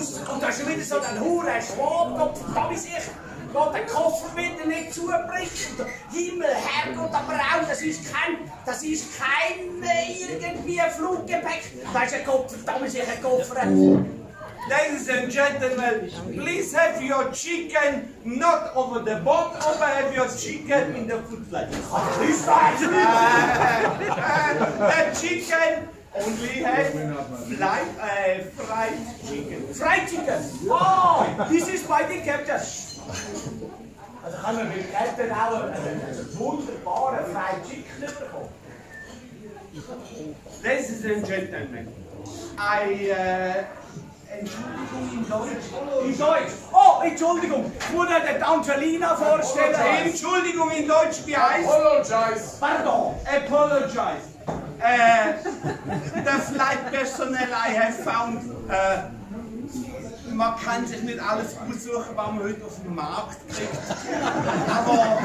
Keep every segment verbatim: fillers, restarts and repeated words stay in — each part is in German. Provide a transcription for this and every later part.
aus und da ist schon wieder so ein Huren Schwab, da weiß ich, geht der Koffer wieder nicht zubricht. Himmel, Herrgott, aber auch, das ist kein, das ist kein äh, irgendwie Fluggepäck. Da ist ein Koffer, da ist ein Koffer. Ladies and gentlemen, please have your chicken not over the boat, but have your chicken in the food plate. The chicken only has fried, uh, fried chicken. Fried chicken! Oh, this is by the captain. Also kann man mit Captain auch einen wunderbaren Fried Chicken bekommen. Ladies and gentlemen, I... Uh, Entschuldigung in Deutsch. In Deutsch? Oh, Entschuldigung, ich muss mir den Angelina vorstellen. Entschuldigung in Deutsch, wie heißt? Apologize. Pardon. Apologize. Uh, the flight personnel I have found, uh, man kann sich nicht alles aussuchen, was man heute auf dem Markt kriegt. Aber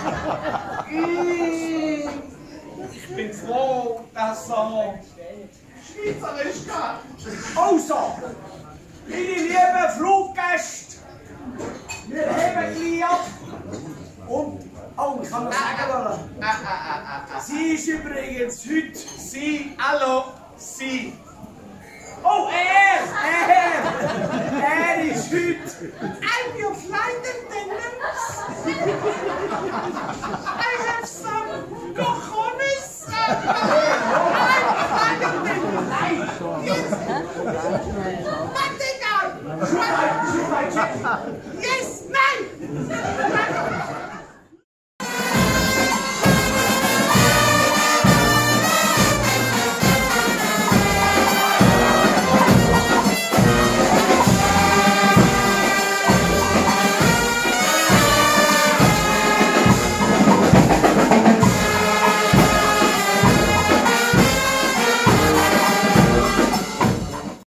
mm, ich bin froh, dass so Schweizerisch kann. Also, meine lieben Fluggäste, wir heben gleich ab. Und, oh, ich kann noch sagen wollen. Ah, ah, ah, ah, ah. Sie ist übrigens heute. Sie, hallo, Sie. Oh, er! Er! Er ist heute. I'm your flight attendant. I have some cojones. I'm flight attendant. Nein! Yes. But they are. Yes, nein.